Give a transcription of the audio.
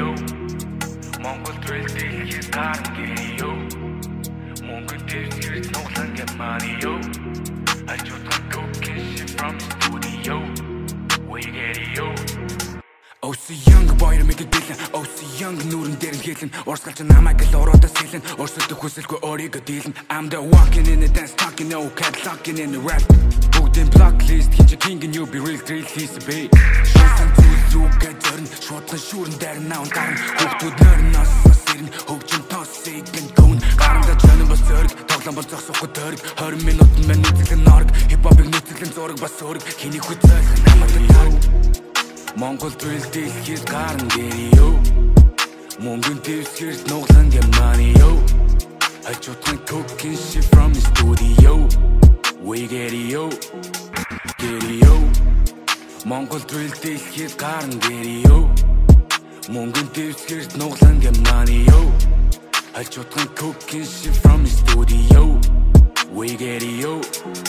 yo. Mongol drill is carnage yo. Mongol is no longer get money yo. I just got cooking shit from the studio. We get it yo. Oh, see young boy to make it deal. Oh, see young нүүрэн дээр нь хэлэн. Урсгалч намайг л ороод сэлэн. Өрсөлдөх хүсэлгүй өөрийгөө дийлэн. I'm the walking in the dance talking no cataloging in the rap. Бүгдийн blacklist хийж king and you be real drill he's a big. Шансан зүйлүүгээ зөрн. Шуудлан шүүрэн дээр наун гарна. Бүгдүүд нөрнөөс сэрнэ. Хөгжим тосыг and гон. Гаранда чанан бас зөрг. Тоглоом бол зогсохгүй дөрг. 20 минутанд мань нийцэглэн норг. Хип-хопыг нийцэглэн зураг бас өрг. Хэнийг хүзээх намайг Mongol drill дэлхийд гарна гэрээ yo. Мөнгөн дэвсгэрт нуглан get money yo. Хажуудхан cooking shit from the studio. We get it yo. Get it yo. Mongol drill дэлхийд гарна гэрээ yo. Мөнгөн дэвсгэрт нуглан get money yo. Хажуудхан cooking shit from the studio. We get it yo.